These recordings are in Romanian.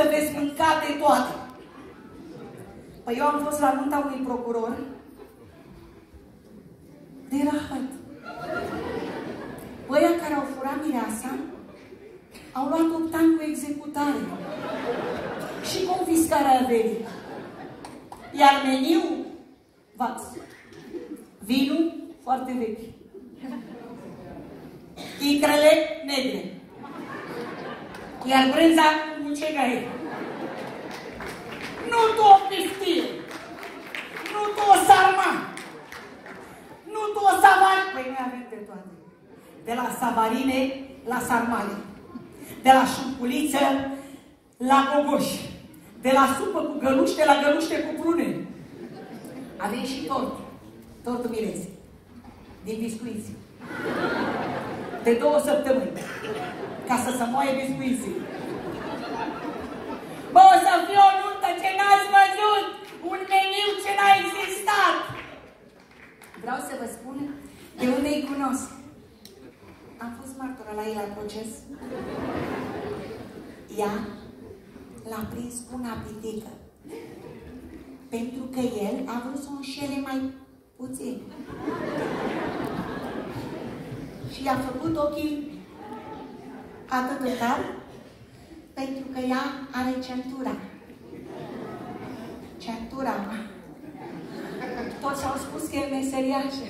veți mânca de toate. Păi eu am fost la nunta unui procuror de Rahat. Băia care au furat mireasa au luat 8 ani cu executare și confiscarea averii. Iar meniul, vax. Vinul, foarte vechi. Icrele, negre. Iar brânza, mucegaie. Nu tu o piftie, nu tu o sarma, nu tu o savari. Păi noi avem de toate. De la savarine la sarmale, de la șurculiță la gogoși, de la supă cu găluște la găluște cu prune. Avem și tort, tortul mirez, din biscuiți. De 2 săptămâni, ca să se moaie biscuiții. Bă, o să fie o nuntă ce n-ați văzut, un meniu ce n-a existat. Vreau să vă spun de unde îi cunosc. Am fost martoră la ei la proces. Ea l-a prins cu una pitică. Pentru că el a vrut să o înșele mai puțin. Și i-a făcut ochii atât de tare, pentru că ea are centura. Centura. Toți au spus că e meseriașă.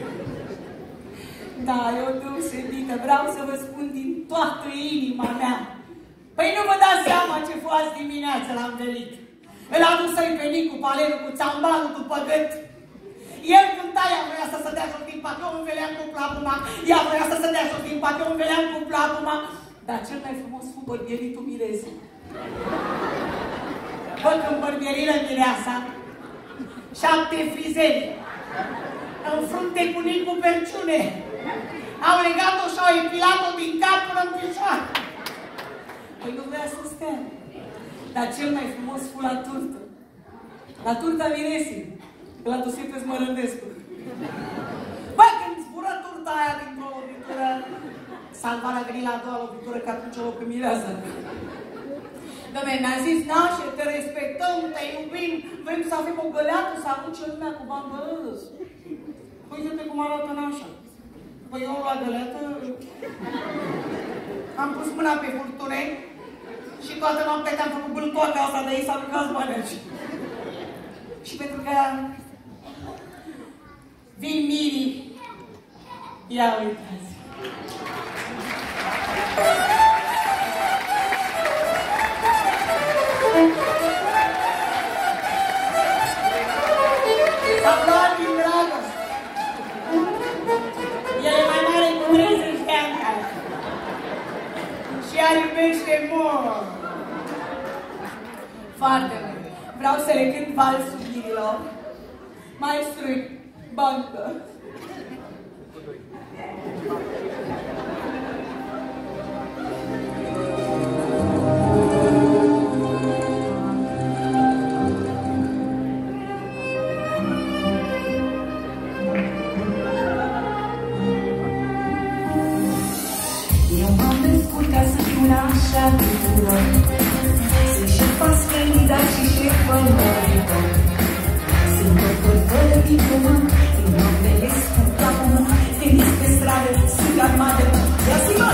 Da, e o deosebită. Vreau să vă spun din toată inima mea. Păi nu vă dați seama ce fost dimineață l-am venit. Îl a dus să-i venit cu palerul, cu țambalul, după gât. El cânta, ea vrea să se dea jos din pat, eu înveleam cu plapuma. Ea vrea să se dea jos din pat, eu înveleam cu plapuma. Dar cel mai frumos fu bărbieritul mirezii. Bă, când bărbierile mireasa, 7 frizeri, în frunte cu nic cu perciune, au legat-o și au epilat-o din cap până în picioare. Păi nu vrea să stea. Dar cel mai frumos fu la turtă. La turta miresii. L-a dusit pe Smărândescu. Bă, când zbură turta aia dintr-o lovitură, Salvarea a venit la a doua lovitură, că atunci o loc în mireasă. Dom'le, mi-a zis, nașe, te respectăm, te iubim, vrem să avem o găleată, să arunce lumea cu bani de râs. Păi, uite cum arată nașa. Păi eu la găleată am pus mâna pe furture și toată noaptea te-am făcut bâltoaca asta de ei să aruncați bani aici. Și pentru că vin mirii, ia uitați. S-au luat din dragoste. El e mai mare cu 30 de ani. Și ea iubește mult. Foarte mult. Vreau să le cânt valsul mirilor. Maestru, bandă. Așa tuturor, sunt și pascării, dar și șefări. Sunt doctor fără diplomă, din noaptele scurt la pământ, tenis pe stradă, sunt armadă, ia-ți-mă!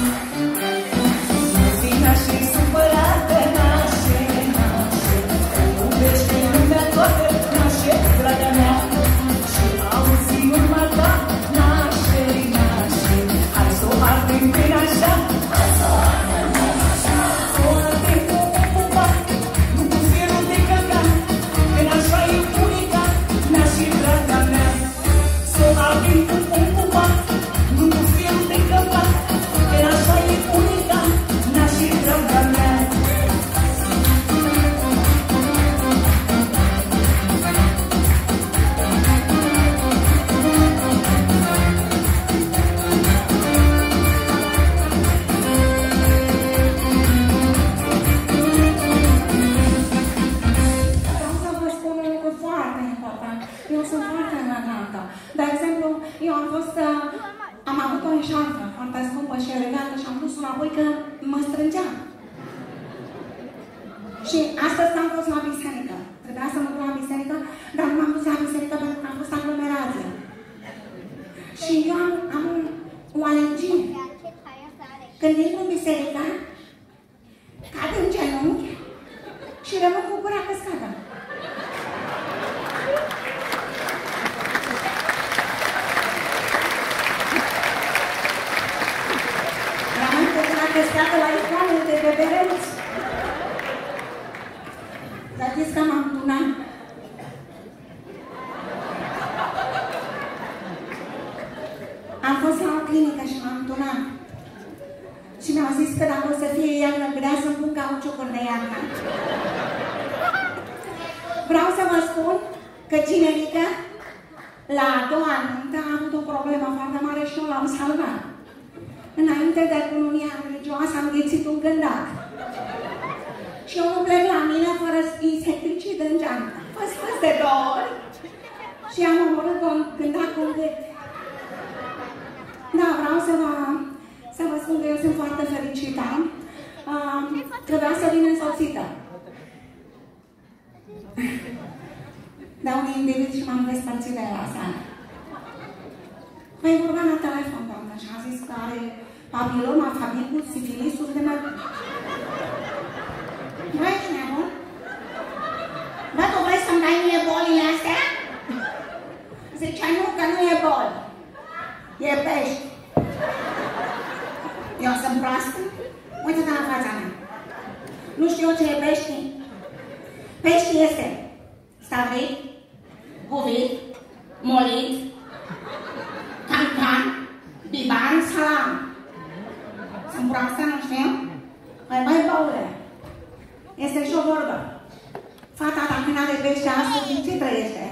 Fii nașe supărată, nașe, nașe, iubește lumea toată, nașe, draga mea, și auzi urma ta, nașe, nașe, hai să o ardem pe așa, hai să o ardem. Am avut o eșarfă foarte scumpă și elegată și am pus înapoi că mă strângea. Și astăzi am fost la biserică. Trebuia să mă duc la biserică, dar nu m-am dus la biserică pentru că a fost aglomerație. Și eu am o alergie. Când intru în biserică, cad în genunchi și rămân cu gura căscată. Rămân cu gura căscată la icoanele de bebereți. Dar știți că m-am tunat. Am fost la o clinică și m-am tunat. Și mi-au zis că dacă o să fie iarnă grea, să-mi pun cauciucuri de iarnă. Vreau să vă spun că cinerică, la a doua nuntă, a avut o problemă foarte mare și eu l-am salvat. Înainte de cununia religioasă am ghețit un gândac. Și eu nu plec la mine fără insecticid în geantă. Fă spus de 2 ori și am omorât un gândac cu un gât. Da, vreau să vă spun că eu sunt foarte fericită. Trebuia să vin însoțită de un individ și m-am despărțit de la seară. Păi vorba la telefon, doamnă, și a zis că are papiloma, fabricul, sifilisul de mai... Nu ești nebun? Bă, tu vrei să-mi dai mie bolile astea? Zicea, nu, că nu e boli. E pești. Eu sunt proastă? Uite-te la fața mea. Nu știu ce e pești. Pești este stavrit, buvit, molit, cancan, biban, salam. Sunt proastă, nu știu? Păi, băi, băule, este și o vorbă. Fata dacă n-are pește astăzi, din ce trăiește?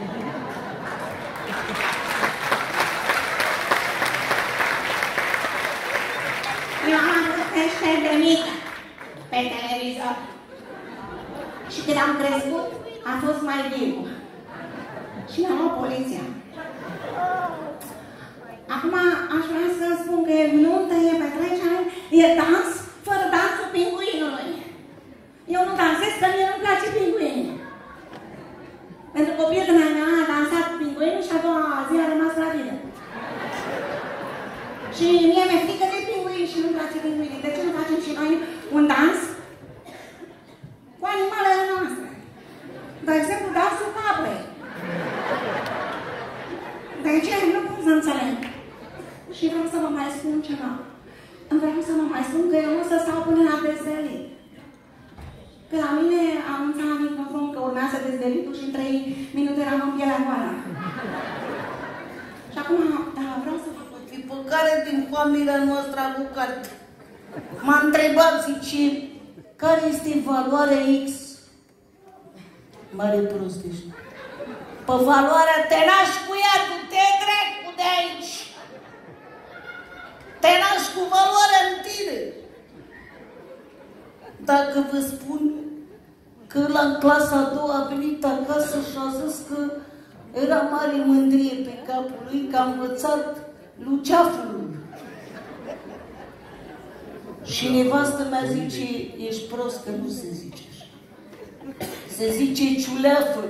Eu am avut pește de mică pe televizor. Și când am crescut, a fost mai viu. Și mi-am luat poliția. Acum aș vrea să spun că e nuntă, e petrecere, e dans, fără dansul pinguinului. Eu nu dansez, că mie nu-mi place pinguinii. Pentru că prietena mea a dansat pinguinul și a doua zi a rămas gravidă. Și mie mi-e frică de pinguini și nu-mi place pinguinii. De ce nu facem și noi un dans cu animalele noastre? De exemplu, dansul caprei. De ce? Nu pot să înțeleg. Și vreau să vă mai spun ceva. Vreau să vă mai spun că eu nu o să stau până la dezvelit. Că la mine am anunțat la microfon că urmează dezvelitul și în 3 minute eram în pielea goală. Și acum vreau să vă spun. Pe care din familia noastră a lucrat m-a întrebat, zice, care este valoarea X? Mare prost ești. Pe valoarea te naști cu ea, tu te dracu de aici. Te naști cu valoarea în tine. Dacă vă spun că la clasa a doua a venit acasă și a zis că era mare mândrie pe capul lui că a învățat luceaful. Și nevastă mea zice, ești prost, că nu se zice așa. Se zice ciuleaful.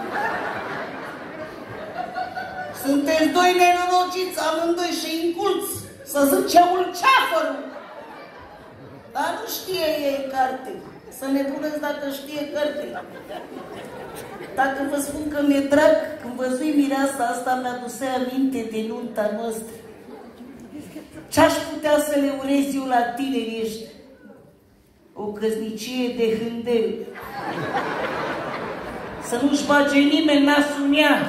Sunteți 2 nenorociți, amândoi și inculți. Să zice ulceafărul. Dar nu știe ei carte. Să ne puneți dacă știe carte. Dacă vă spun că mi-e drag, când văzui mireasa asta, mi-aduse aminte de nunta noastră. Ce-aș putea să le urez eu la tineri ăștia? O căsnicie de hândel. Să nu-și bage nimeni nasul în ea.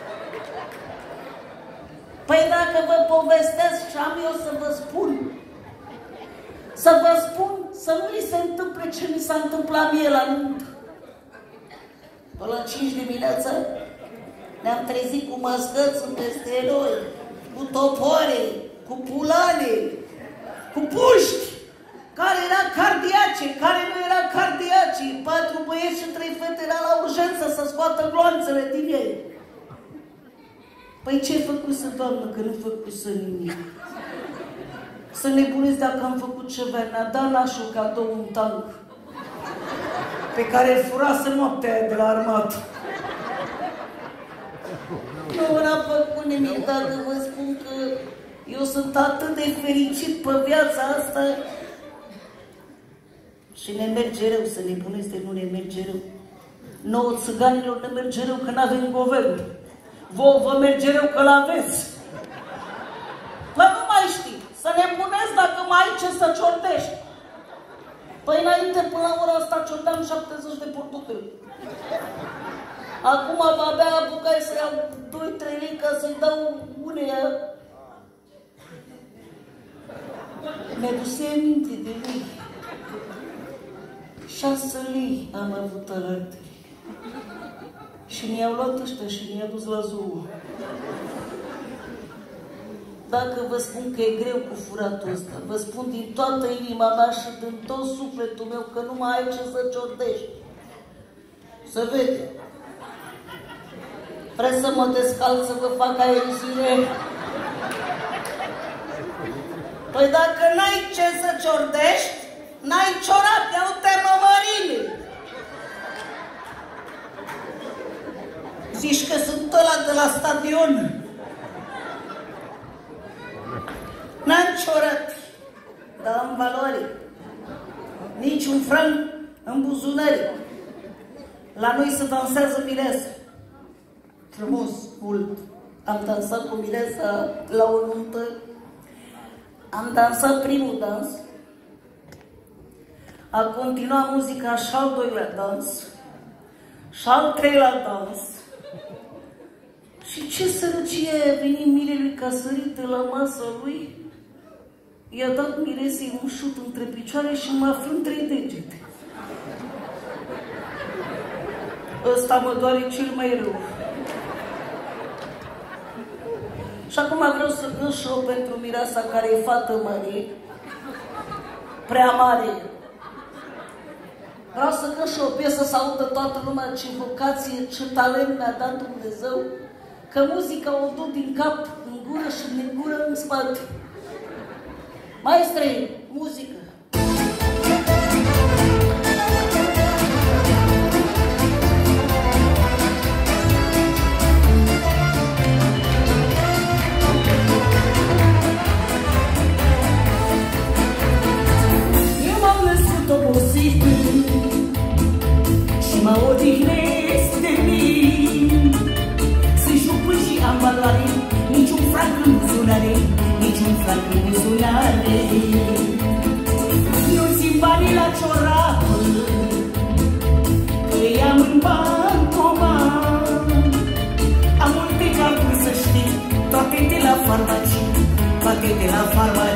Păi dacă vă povestesc ce am eu să vă spun, să nu li se întâmple ce mi s-a întâmplat mie la nuntă. Până la 5 dimineața ne-am trezit cu măscăți peste noi, cu topoare, cu pulane, cu puști, care era cardiace, care nu era cardiace. 4 băieți și 3 fete era la urgență să scoată gloanțele din ei. Păi ce făcusă, doamnă, că nu făcusă nimic? Să nebunesc dacă am făcut ceva, mi-a dat nașul cadou un tank. pe care îl furase noaptea aia de la armată. Nu n-am făcut nimic dacă vă spun că eu sunt atât de fericit pe viața asta. Și ne merge rău, să nebunesc de nu ne merge rău. Nouă țiganilor ne merge rău că n-avem guvern. Vouă vă merge rău că l-aveți. Păi nu mai știi, să nebunesc dacă mai ai ce să ciordești. Păi înainte, până la ora asta, ciordeam 70 de portofeli. Acum abia apucai să iau 2-3 lei ca să-i dau uneia. Mi-a duse aminte de lei. 6 lei am avut alături. Și mi-au luat ăștia și mi-a dus la zoo. Dacă vă spun că e greu cu furatul ăsta, vă spun din toată inima mea și din tot sufletul meu că nu mai ai ce să ciordești. Să vede. Vreți să mă descalț să vă fac aeruzire? Păi dacă n-ai ce să ciordești, n-ai ciorat, ia uite mămările. Zici că sunt ăla de la stadion. N-am ciorat, dar am valoare. Nici un franc în buzunări. La noi se dansează mireasă. Frumos, mult. Am dansat cu mireasa la o nuntă. Am dansat primul dans. A continuat muzica și al doilea dans. Și al treilea dans. Și ce sărăcie a venit mirelui ca sărite la masa lui? I-a dat miresei un șut între picioare și mă aflu între degete. Ăsta mă doare cel mai rău. Și acum vreau să cânt și eu pentru mireasa care e fată mare, prea mare. Vreau să cânt și o piesă să audă toată lumea ce vocație, ce talent mi-a dat Dumnezeu, că muzica o duc din cap în gură și din gură în spate. Maestre, muzică! Eu m-am născut obosit și mă odihnesc de mine. Sunt jupâni și am valoare, niciun franc în buzunare, niciun franc în buzunare. Nu țin banii la ciorapă, că i-am în bancomat. Am multe carduri, să știi, toate de la farmacie, toate de la farmacie.